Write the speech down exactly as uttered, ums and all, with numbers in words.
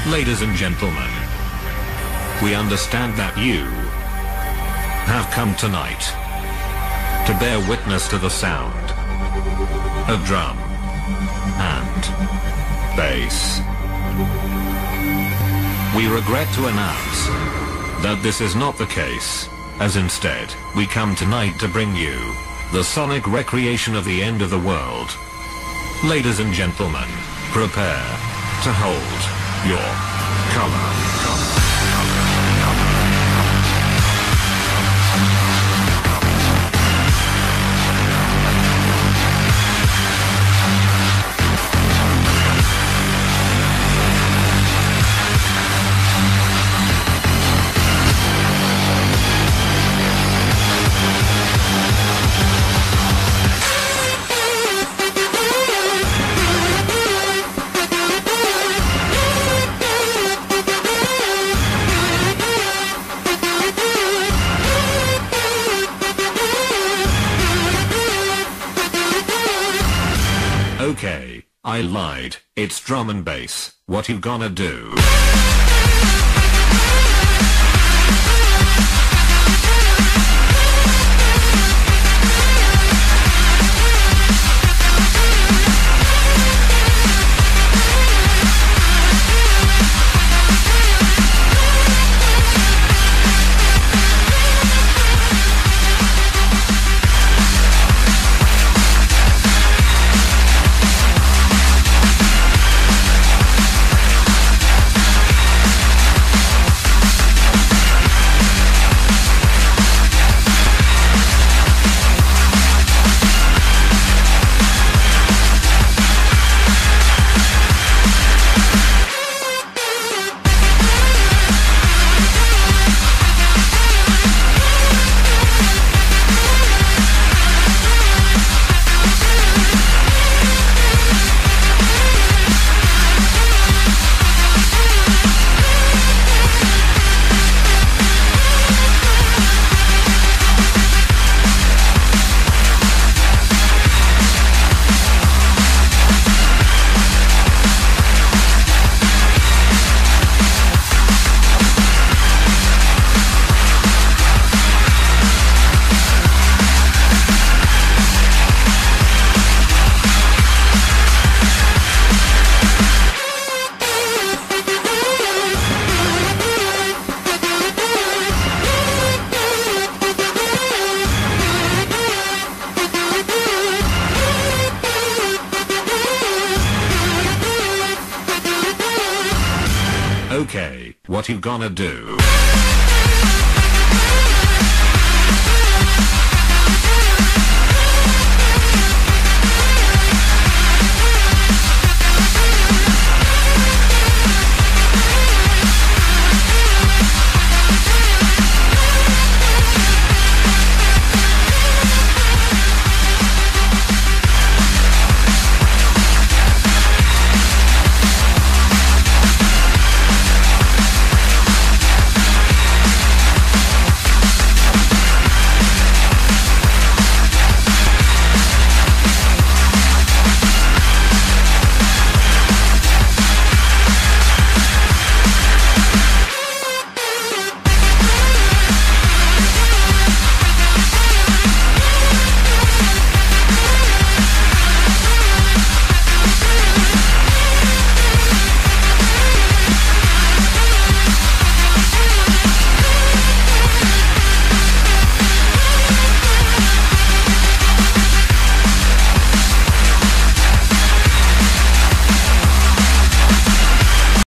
Ladies and gentlemen, we understand that you have come tonight to bear witness to the sound of drum and bass. We regret to announce that this is not the case, as instead, we come tonight to bring you the sonic recreation of the end of the world. Ladies and gentlemen, prepare to hold your color. Okay, I lied. It's drum and bass. What you gonna do? Okay, what you gonna do?